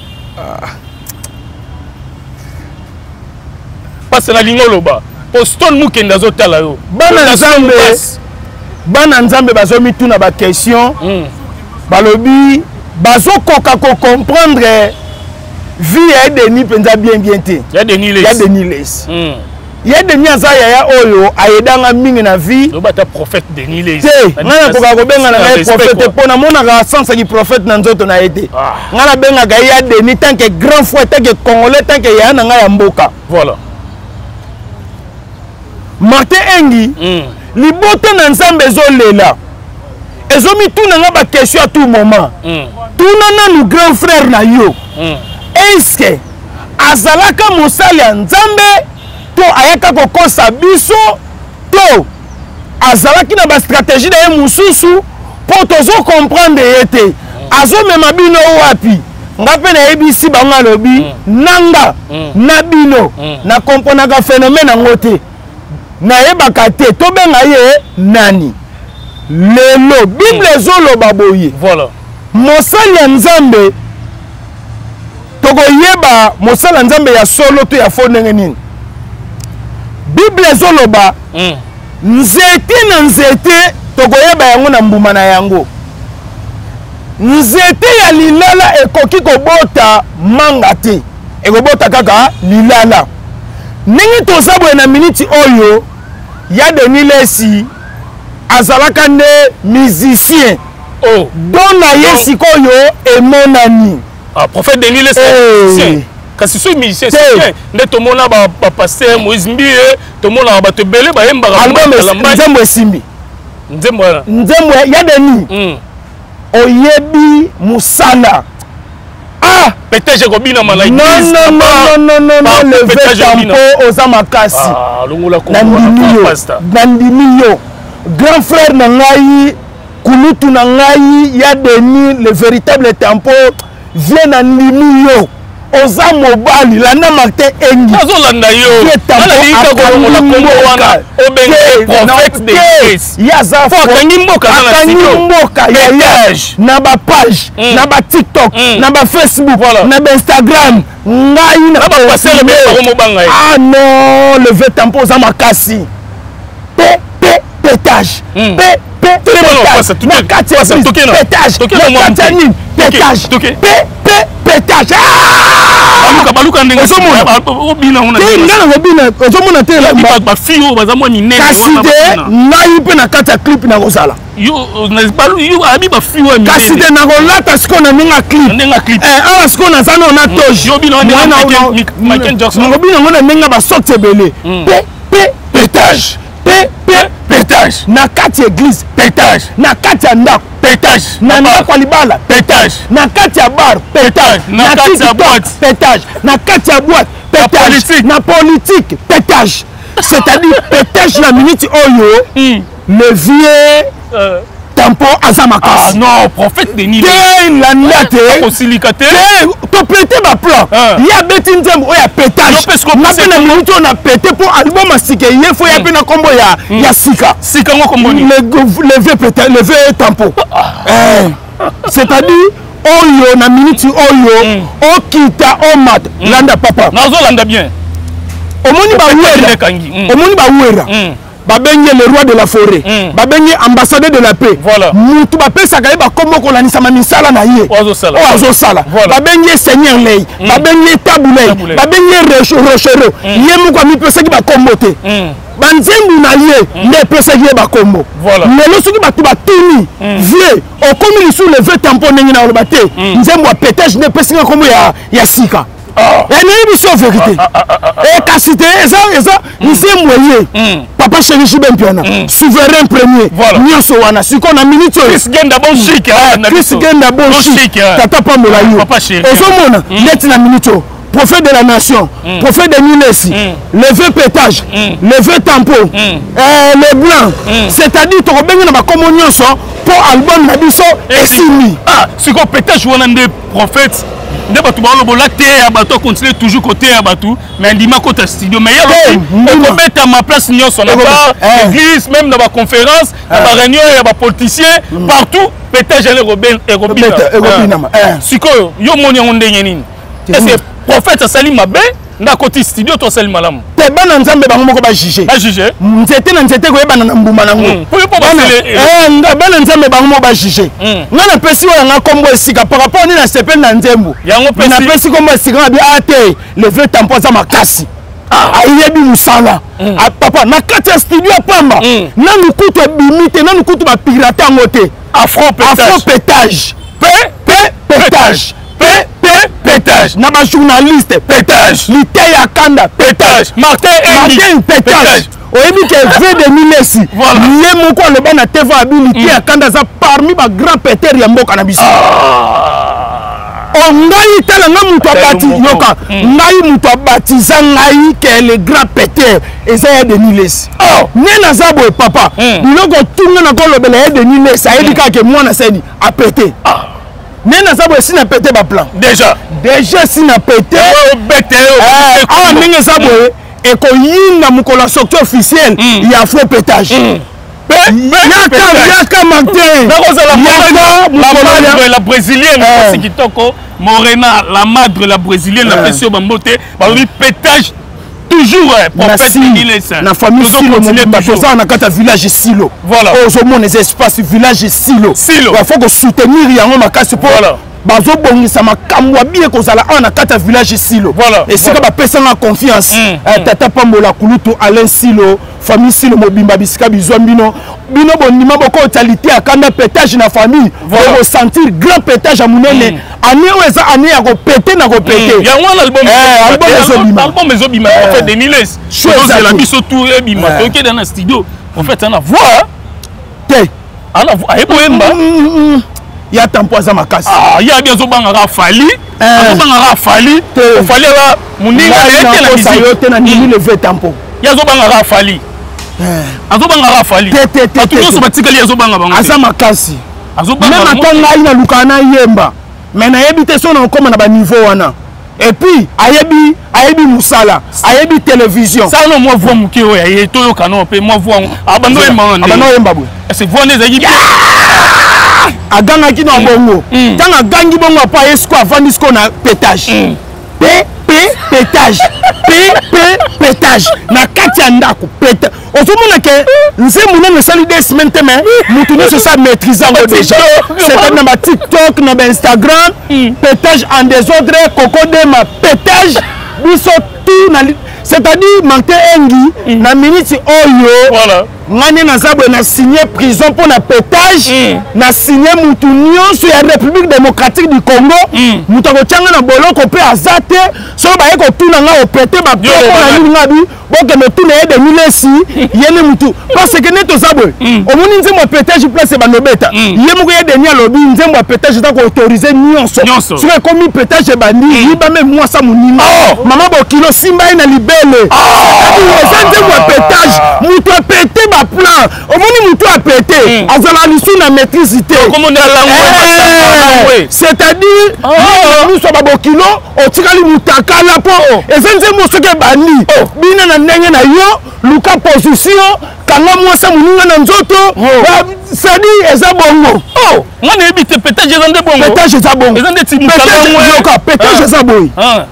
passe la ligne loba pour Stone Mukendi azotala yo bana nzambe bazomi tuna ba question balobi bazo koka ko comprendre vie ya Denis penza bien te ya Denis Les ya Denis azaya ya oyo ayedanga mingi na vie lobata prophète Denis Les ngana koka ko benga na prophète pona mona ka sens ki prophète na nzoto na été ngana benga ga ya Denis tant que grand frère tant que congolais tant que ya na nga ya mboka voilà Martin Engi libote na nzambe zolela ezomi tuna nga ba question à tout moment tuna na nu grand frère na yo est-ce que azalaka mosali ya nzambe to ayaka kokosa biso to azalaki na ba stratégie na ye mususu po tozo comprendre yete azomema bino wapi nga pe na yebisi bango alobi nanga na bino na komponaka phénomène yango te nayebaka te tobenga ye nani lelo bible ezoloba boye voilà mosali ya nzambe tokoyeba mosali ya nzambe ya solo to ya fo ndenge nini bible ezoloba nzete na nzete tokoyeba yango na mbuma na yango nzete ya lilala ekoki kobota manga te ekobota kaka lilala ndenge toza boye na miniti oyo ya Denis Les azalaka nde musicien dona ye sikoyo emonani prophète Denis Les kasi so musicien c'est nde tomona ba pasteur Moïse Mbie tomona ba tebele ba yembaka nzembo esimbi nzembo ya Denis oyebi musala pétage ekobina ma na non église non non non non non levé tampo oza makasi nandimi yo grand frère na ngai kulutu na ngai ya Denis le véritable tampo vient nandimi yo oza mobali landa Martin engi azolanda yo alaika kolongola kombo wana obenge prophète de Christ yaza fo akangi mboka ya na ba page na ba TikTok na ba Facebook na ba Instagram ngai na ba passer me ko mobanga ah non levé tampo oza makasi pétage pétage baluka ndenge ozomona te bafille oyo baza mwa minene kasi te ngai mpe na kati ya clip nakozala kasi te nakolata sikoyo na ndenge ya clip awa sikoyo naza nao na togenakobina ngo na ndenge ya basorti ebele pétage pétage na kati ya église pétage na kati ya ndako pétage na ndako ya libala pétage na kati ya bar pétage na kati ya boîte pétage na kati ya boîte pétage na politique pétage c'est-à-dire pétage na minute oyo le vieux tampo aza makasi non prophète Denis te landa te kosilika te topete baplan ya beti nzembo oyo ya pétage nape na minute oyo na pete mpo album asika ye fo ya mpe na nkombo ya sika ngo komboni levé tampo c'est-à-dire oyo na minute oyo okita omata landa papa nazolanda bien omoni bawera babenye le roi de la forêt babenye ambassadeur de la paix mutu bapesaka ye bakombo kolanisama misala na ye oyo azosala babenye seigneur lei babenye tabulei babenye rochero ye moko amipesaki bakombo te banzembu na ye nde epesaki ye bakombo lelo soki bato batuni vie okomi lisu levé tampo ndenge na oloba te nzembo ya pétage nde epesinga kombo ya sika nayebi biso vérité kasi te eza nzembo ye papa chéri chibempiana souverain premier nyonso wana sikoyo na minute oyo Chris genda bon chic tata pambola yo ozomona neti na minute oyo prophète de la nation prophète de Nilesi levé pétage levé tampo le blanc c'est-à-dire tokobengi na bakombo nyonso mpo album na biso esimi sikoyo pétage wana nde prophète nde bato balobola te ya bato akontinue toujours côté ya bato mais andima kota studio mais ye ekobeta ma place nyonso na ba église même na baconférence na baréunion ya bapoliticien partout pétage ele ekobinama sikoyo yo moni yango ndenge nini est-ce que prophète asali mabe nda koti studio to asali malamu te bana nzambe bango moko bajuge nzete na nzete koyebana na mbuma nango bana nzambe bango moko bajuge nga napesi oyo yanga kombo esika par rapport ni na sepeli na nzembo napesi kombo esika na bi ate levé tampo aza makasi ayebi mosala papa na kati ya studio apamba nanu kutu ebimi te nanu kutu bapirate yango te afro pétage pétage pétage na ba journaliste pétage Liteya Kanda pétage Martin pétage oyebi ke V de Nilesi ye moko aloba na TV abi Liteya Kanda za parmi ba grand péter ya mboka na biso ngai tala nga mutu abati yoka ngai mutu abatiza ngai ke le grand péter eza ya de Nilesi ne naza boye papa biloko tunga na kolobela ya de Nilesi ayebi kaka mwana sedi apete nena sabo si na pété ba plan déjà si na pété ah ndenge sabo e ko yinga mukolo sortie officielle ya faux pétage yaka Martin la brésilienne c'est kitoko Morena la madre la brésilienne la pression bambote ba pétage toujours prophète Nilesi na famille Silo toujours na kata village Silo voilà ozomona les espaces village Silo il faut que soutenir yango makasi pour bazobongisa makambo bien kozala na kata village Silo et c'est que bapesanga confiance tata pambola kulutu Alain Silo famille Silo mobimba bisika bizwa bino bondima boko talité akanda pétage na famille vous sentir grand pétage à munene année eza année ya ko péter na ko péter yango album ezobima en fait de Nilesi chose la biso tout ebima toke dans studio en fait on a voix te ana voix eboyemba ya tampo aza makasi ya bien zobanga fali azobanga fali fali ba muninga ete na musique yo te na nini lever tampo ya zobanga fali azobanga fali atuyo so batikali azobanga bango aza makasi azobanga même atanga ina lukana yemba mais na yebite so na koma na ba niveau wana et puis ayebi musala ayebi télévision ça non moi voix muki oya ye toyo kano pe moi voix abando yemba bo c'est voix des équipes aganga ki na bongo tanga gangi bongo pa esko avandi sko na pétage pétage na kati ya ndako pétage ozomona ke nzembo nene sali des semaines te mais mutu nyonso sa maîtrise yango déjà c'est na ba TikTok na ba Instagram pétage en désordre kokodema pétage biso tout na c'est-à-dire manque engi na minute oyo voilà ngani na zabwe na signé prison pour na pétage na signé mutu nyonso ya République démocratique du Congo mutu akotianga na boloko pe azate so baye kotuna nga opete ba poko na nini ngabi boke me tuna ye de milesi yene mutu parce que neto zabwe omoni nzembo pétage place ba nobeta ye moko ye denia lobi nzembo pétage ta ko autoriser nyonso so komi pétage bandi yiba même moi sa munima mama bokilo simba ina libele nzembo pétage mutu apete ba plan omoni mutu apete azala lisu na maîtrisité c'est-à-dire nous sommes bokilo otikali mutakala po ezenze mosoke bani bina na ndenge na yo luka position kanga mwasa muninga na nzoto c'est-à-dire eza bongo ngana ebite pétage ezande bongo pétage eza bongo ezande timukala pétage eza bongo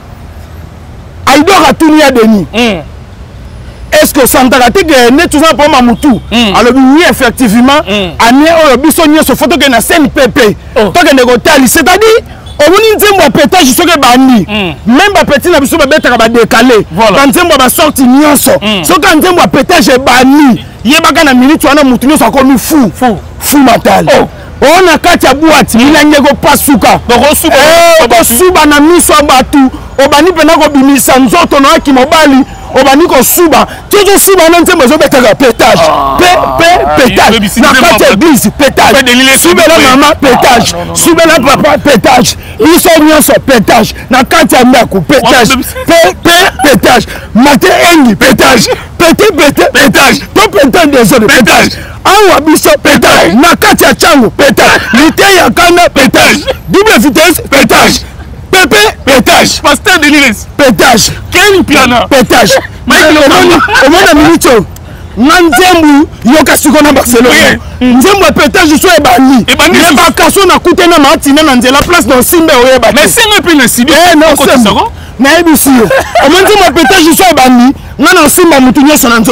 aidora tuni ya deni est-ce que Santara te gagné tout ça pour Mamoutou alors oui effectivement année oyo biso nyonso photo que na scène pépé to que négocier c'est-à-dire omoni nzembo pétage soke bandi même ba petit na biso ba betaka ba décaler ba nzembo ba sorti nyonso soka nzembo pétage bandi yebaka na minute wana mutu nyonso akomi fou mental on a kati ya boîte milange ko pasuka suba na miso batu obani pena ko bimisa nzoto na ki mobali obani ko suba toujours suba na nzembo zo betaka pétage pétage na kati ya église pétage subela mama pétage subela papa pétage iso nyonso pétage na kati ya ndako pétage pétage mate engi pétage pétage to pétage des autres pétage awa biso pétage na kati ya chango pétage lite ya kanda pétage double vitesse pétage pepe pétage pasteur de l'Église pétage quel piano pétage omona minito nga nzembu yoka siko na Barcelone nzembu ya pétage so ebani yebaka so nakute na matina na nzela place na osimbe oyeba mais singa pe na sibi nayebisi yo omona nzembu ya pétage so ebani nga na osimba mutu nyonso na nzoto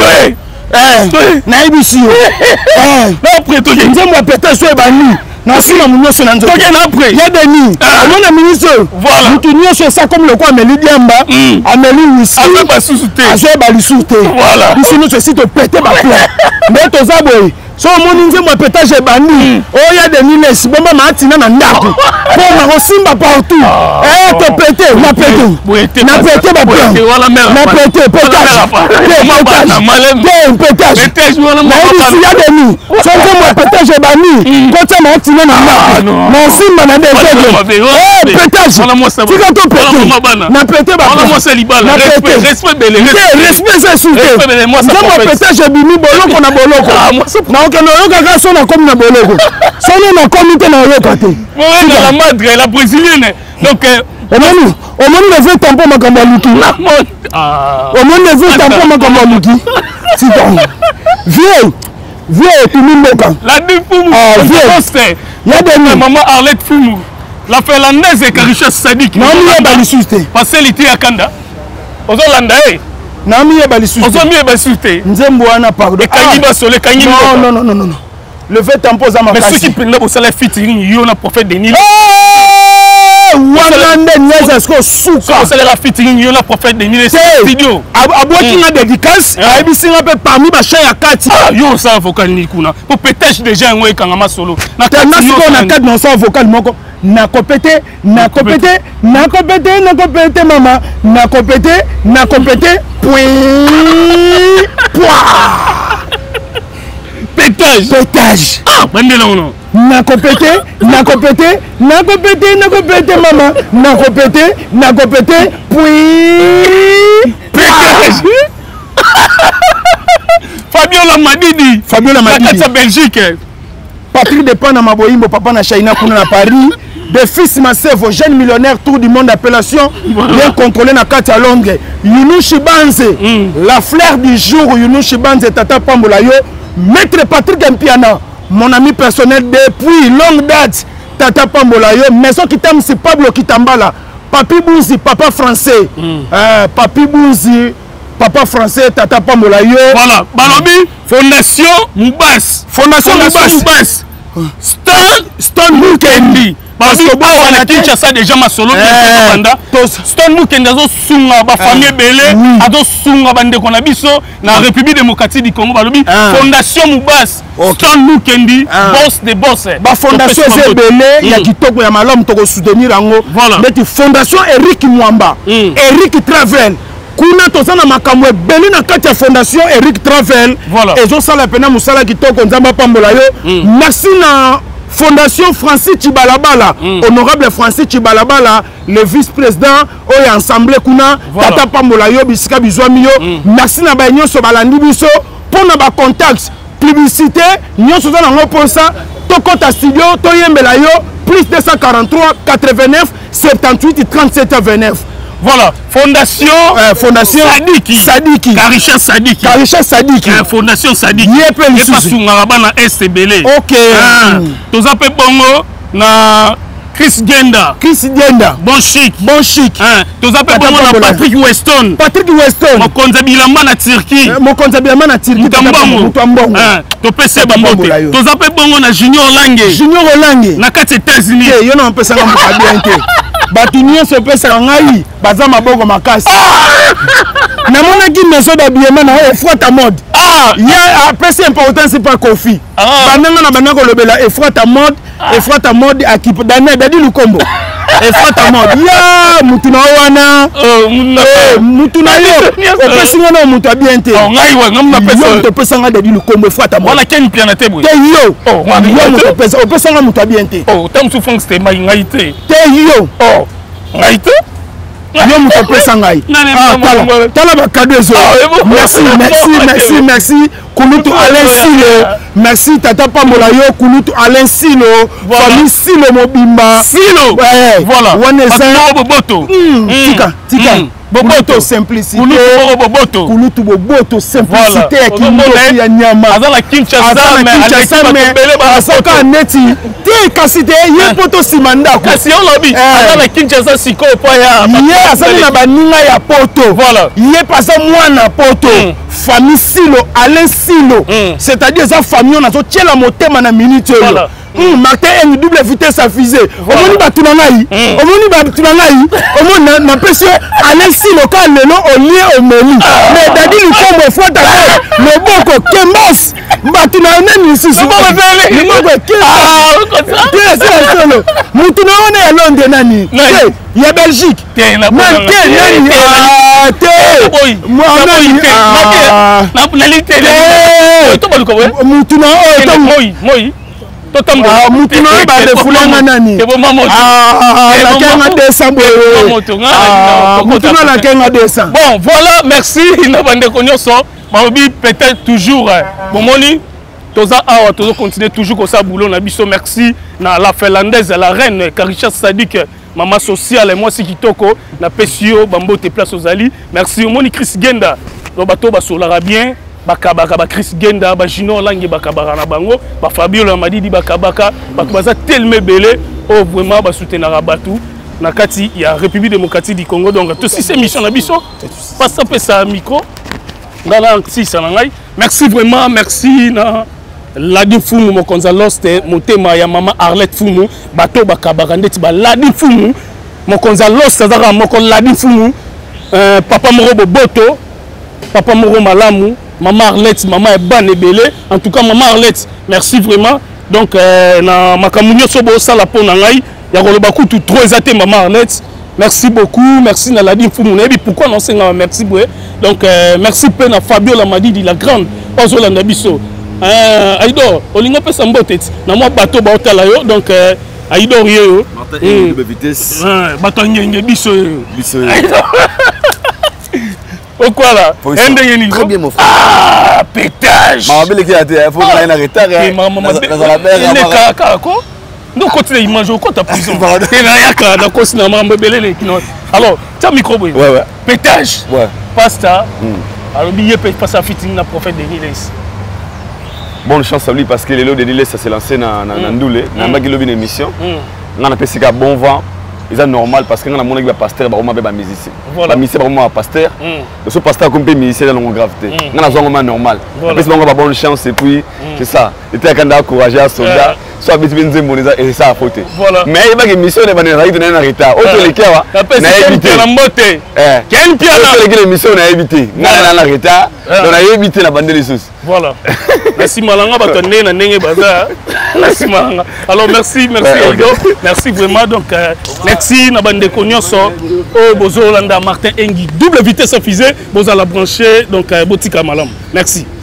nayebisi yo nzembo ya pétage so ebani nasima munyoso na nzoto yedeni omona ministre mutu nyonso esa comme lokwa ameli diamba ameli wisi azoyeba lisusu te biso nyonso esi topete baplan nde toza boye so omoni nzembo ya pétage ebani oya denines bomba maatina na ndako mpona kosimba partout topete na pete baplan na pete pétage nayebisi ya deni so nzembo ya pétage ebani kotia maatina na ndako na osimba na desege pétage tika to pete na pete respect eza esu te nzembo ya pétage ebimi boloko na boloko okende oyokaka so nakomi na boloko sono nakomi te na oyoka te la madre la brésilienne donc omoni leve tampo makambo ya luki omoni leve tampo makambo ya luki siton vie etumi mboka la maman Arlette Fumu la finlandaise Karisha Sadik namiyeba lisusu te parce que liti ya kanda ozolanda namiyeba lisusu ozomiyeba lisusu te nzembo wana pardon ekangi basolo ekangi non le fait tampo za makasi mais ceux qui prennent bosala featuring yo na prophète Denis wana nde nyeza sko suka bosala featuring yo na prophète Denis studio abwaki nga dédicace ayebisi nga pe parmi bachan ya kati yo sa vocal ni kuna po pétage déjà ngo ekanga masolo na siko na kati na sa vocal moko nakopete mama nakopete point Pétage. Ah, bandé là non. Nako pété, maman. Nako pété, puis pétage. Fabiola Madidi. La Belgique. Patrick Depend na Maboyimbo, papa na China kuna na Paris. De fils Massevo, jeune millionnaire, tour du monde, appellation, bien contrôlé na Kati à Londres. Younouchi Banze, la fleur du jour, Younouchi Banze, Tata Pambolayo, maître Patrick Mpiana, mon ami personnel depuis longue date, Tata Pambolayo, maison qui t'aime, c'est Pablo Kitambala, Papi Bouzi, papa français, Papi Bouzi, papa français, Tata Pambolayo. Voilà, Balobi, Fondation Moubas. Fondation Moubas. Stone Mukendi. Parce que on a Kinshasa déjà ma solo Stone Mukendi azo sunga ba famille belé azo sunga bande kona biso na République démocratique du Congo balobi Fondation Moubas Stone Mukendi boss de boss ba fondation c'est belé ya kitoko ya malamu to soutenir yango mais fondation Eric Mwamba Eric Travel kuna tozana makamwe belé na kati ya fondation Eric Travel ezo sala pena musala kitoko nzamba pambola yo merci na Fondation Francis Chibalabala, honorable Francis Chibalabala, le vice-président, oye ensemble kuna, Tata Pambola yo, bisika bizwami yo, merci na ba nyonso balandi biso, pour na ba contacts, publicité, nyonso za nango posa, tokota studio, toyembela yo, plus 243 89 78 37 29. Voilà, Fondation Sadiki. Karisha Sadiki. Fondation Sadiki. Yepeli Susu na STBL. OK. Tozape bongo na Chris Genda. Bon chic. Tozape bongo na Patrick Weston. Mokonza bilamba na Turquie. Mutuambongo. Topese bambote. Tozape bongo na Junior Olange. Na kati États-Unis. Yo na mpesa nga mukabiente. Batu nyonso pesa ngai baza maboko makasi namonaki maison d'habillement na Efrata mode ya apprécie importance pas Kofi bananga na banako lobela Efrata mode akipe dadi lukombo Efrata mode ya mutu na wana mutu na yo opesi ngona mutu abiente ngai wa ngamna pesa yo to pesa nga dadi lukombo Efrata mode wala ken piana te boy te yo mutu pesa opesa nga mutu abiente tam su fonks te mai ngai te yo ngai te yo mutu pesa ngai tala ba cadeau zo merci Kulutu Alain Silo merci Tata Pambola yo Kulutu Alain Silo famille Silo mobimba voilà waneza boboto tika Boboto simplicité Kulutu Boboto simplicité ya nyama azala Kinshasa mais asaka neti te kasite ye poto simanda kasi on lobi azala Kinshasa siko po ya ye azali na baninga ya poto voilà ye pasa mwana poto famille Silo Alain Silo c'est-à-dire ça famille on a zo tiela motema na minute yo Martin une double vitesse à fusée. Omoni batuna ngai. Omoni na pesi Alain Silo ka lelo olie omeli. Mais dadi lukombo fois d'accord. Le boko kembos. Batuna nani sisi. Mutuna wana ya Londres nani? Ya Belgique. Mutuna ba de fulanga nani la kenga décembre mutuna la kenga décembre. Bon voilà, merci na bande konyoso maobi peut-être toujours bomoni toza awa tozo continuer toujours comme ça boulot na biso. Merci na la finlandaise la reine Karisha Sadik maman sociale moi si kitoko na pesio bambote place aux ali. Merci omoni Chris Genda robato ba solara bien bakabaka ba Chris Genda ba Junior Olange bakabaka na bango ba Fabiola Madidi bakabaka bato baza tellement belé oh vraiment ba soutenir batu na kati ya République démocratique du Congo. Donc tout ces émissions na biso passe ça micro ngala si ça ngai. Merci vraiment, merci na Ladi Fumu mokonza lost motema ya mama Arlette Fumu bato bakabaka ndeti ba Ladi Fumu mokonza lost azaka moko Ladi Fumu papa moro boboto papa moro malamu maman Arlette, maman est bonne et belle. En tout cas, maman Arlette, merci vraiment. Donc, na makamunyo sobo sala po nangai. Ya rolobaku tout trop exaté maman Arlette. Merci beaucoup, merci na Ladi Fumu. Pourquoi non c'est merci beaucoup. Donc, merci pe na Fabiola Madidi la grande. Ozola Nabiso. Aïdor, olingo pesa mbote na moi bateau ba otala yo donc Aïdor yo Martin et de vitesse bateau ngenge biso au quoi là très bien mon frère. Ah pétage maman belle qui a été faut qu'on aille en retard dans la mer il est kako donc quand il mange au côté prison et là ya ka na kosi na maman belle les kino alors tu micro ouais pétage ouais pasta alors billet peut passer à fitting na prophète de Niles. Bonne chance à lui parce que les lots de Niles ça s'est lancé dans Ndoulé na magi lobi une émission on a passé un bon vent. C'est normal parce que quand on a un pasteur, on a un musicien. Un musicien, on a un pasteur. Le pasteur a un musicien dans la gravité. On a un normal. Après, on a une bonne chance et puis c'est ça. Il était encouragé à soldat. Soit habitué et c'est ça à faute. Mais il y a une mission qui est en retard. Autre les cas, on a évité. Quelle pierre là? L'émission on a évité. On a en retard. On a évité la bande de ressources. Voilà. Merci Malanga, batonné na nenge baza. Merci Malanga. Alors merci Edo. Merci vraiment donc merci na bande konyoso o bozo landa Martin Engi double vitesse fusée, boza la brancher donc botika malam. Merci.